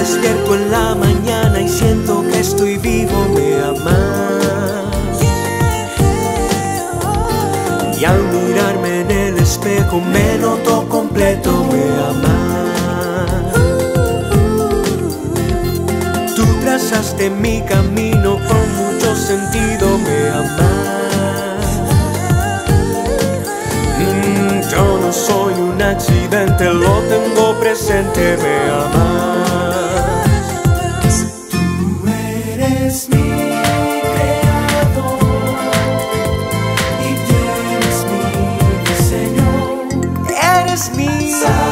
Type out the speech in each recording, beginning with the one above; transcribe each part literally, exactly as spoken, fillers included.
despierto en la mañana y siento que estoy vivo, me amas. Y al mirarme en el espejo me noto completo, me amas. Tú trazaste mi camino con mucho sentido, me amas. Mm, yo no soy un accidente, lo tengo presente, me amas. Tú eres mi mi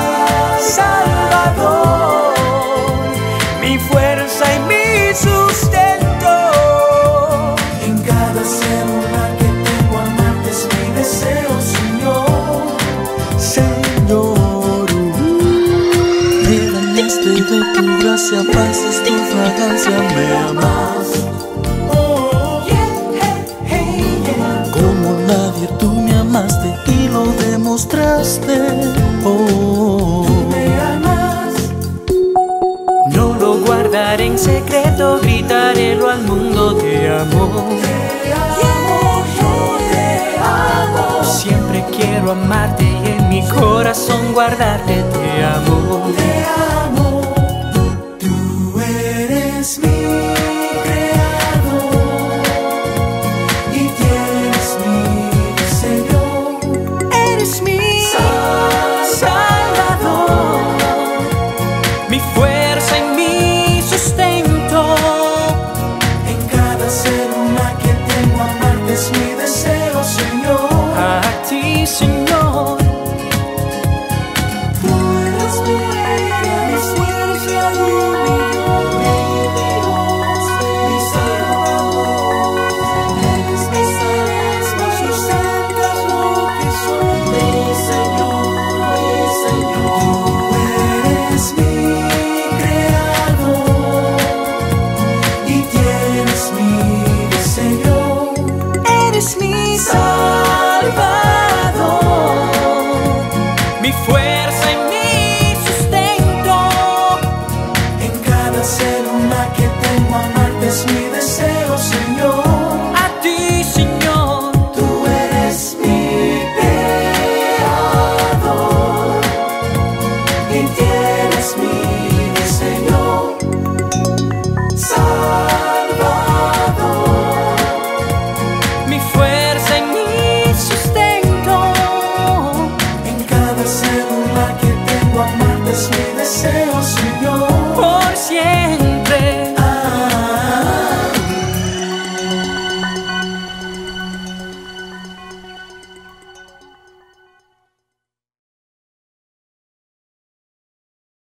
Salvador, mi fuerza y mi sustento. En cada célula que tengo amarte es mi deseo, Señor. Señor, me bañaste de tu gracia, pasas tu fragancia, me amas. Como nadie tú me amaste y lo demostraste. Oh, tú me amas. No lo guardaré en secreto, gritarelo al mundo, te amo. Te amo, yo te amo. Siempre quiero amarte y en mi corazón guardarte, te amo. Te amo. Tú eres mi mi fuerza y mi sustento. En cada célula que tengo amarte es mi deseo, Señor. A ti, Señor. Tú eres mi fuerza y mi Dios, mi Salvador. Eres mi salvación, sustentas lo que soy, mi Señor, mi Señor. Tú eres mi mi Salvador, mi fuerza y mi sustento. En cada célula que tengo amarte es mi